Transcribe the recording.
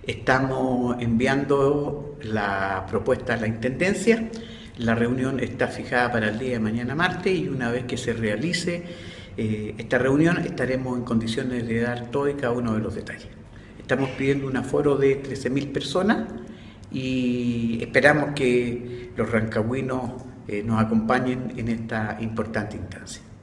Estamos enviando la propuesta a la Intendencia. La reunión está fijada para el día de mañana martes y una vez que se realice esta reunión estaremos en condiciones de dar todo y cada uno de los detalles. Estamos pidiendo un aforo de 13.000 personas y esperamos que los rancagüinos nos acompañen en esta importante instancia.